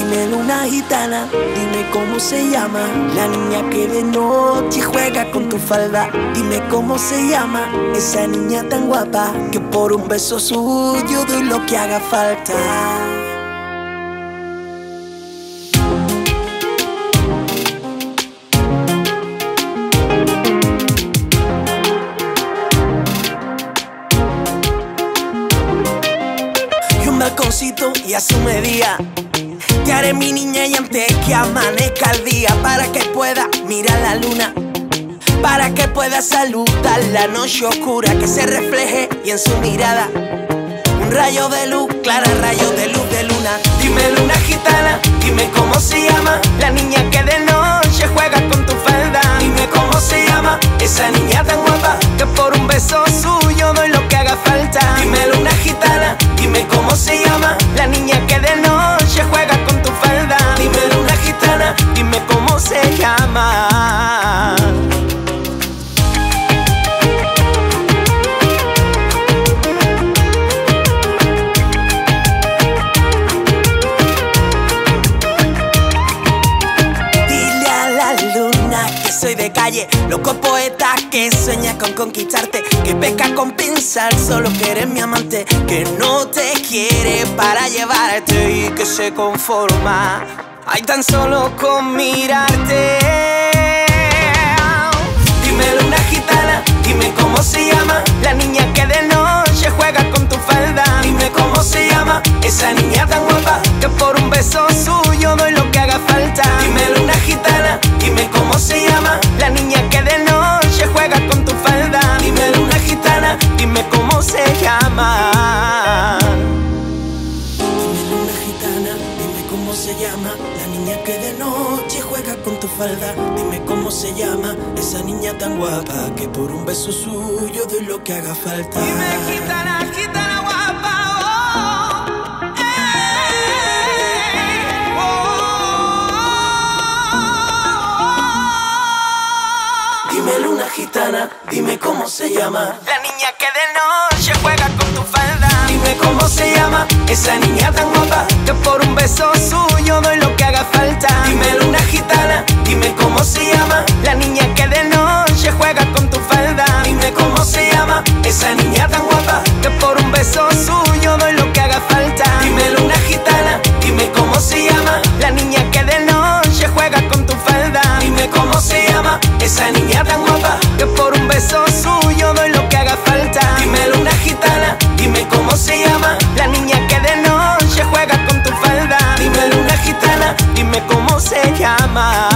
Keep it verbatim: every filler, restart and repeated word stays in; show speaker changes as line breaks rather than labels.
Dime luna gitana, dime cómo se llama la niña que de noche juega con tu falda. Dime cómo se llama esa niña tan guapa que por un beso suyo doy lo que haga falta. Balconcito y a su medida te haré mi niña y antes que amanezca el día, para que pueda mirar la luna, para que pueda saludar la noche oscura, que se refleje y en su mirada un rayo de luz, clara rayo de luz de luna. Dime luna gitana, dime cómo se llama la niña que de noche juega con tu falda. Dime cómo se llama esa niña tan guapa que por un beso suyo doy lo que haga falta. Dime luna gitana, dime cómo se llama la niña que de noche juega con tu falda. Dime luna gitana, dime cómo se llama. Soy de calle, loco poeta que sueña con conquistarte, que peca con pensar solo que eres mi amante, que no te quiere para llevarte y que se conforma ay tan solo con mirarte. Dime luna gitana, dime cómo se llama la niña que de noche juega con tu falda. Dime cómo se llama esa niña tan guapa que por un beso suyo doy lo que haga falta. Dime luna gitana, dime cómo se llama la niña que de noche juega con tu falda. Dime luna gitana, dime cómo se llama. Dime luna gitana, dime cómo se llama la niña que de noche juega con tu falda. Dime cómo se llama esa niña tan guapa que por un beso suyo doy lo que haga falta. Dime gitana, gitana guapa. Dime luna gitana, dime cómo se llama la niña que de noche juega con tu falda. Dime cómo se llama esa niña tan guapa que por un beso suyo doy lo que haga falta. Dime luna gitana, dime cómo se llama la niña que de noche juega con tu falda. Dime cómo se llama esa niña tan guapa que por un beso suyo doy lo que haga falta. Dime luna gitana, dime cómo se llama la niña que de noche juega con tu falda. Dime cómo se llama esa niña tan guapa que por un beso suyo doy lo que haga falta. Dime luna gitana, dime cómo se llama la niña que de noche juega con tu falda. Dime luna gitana, dime cómo se llama.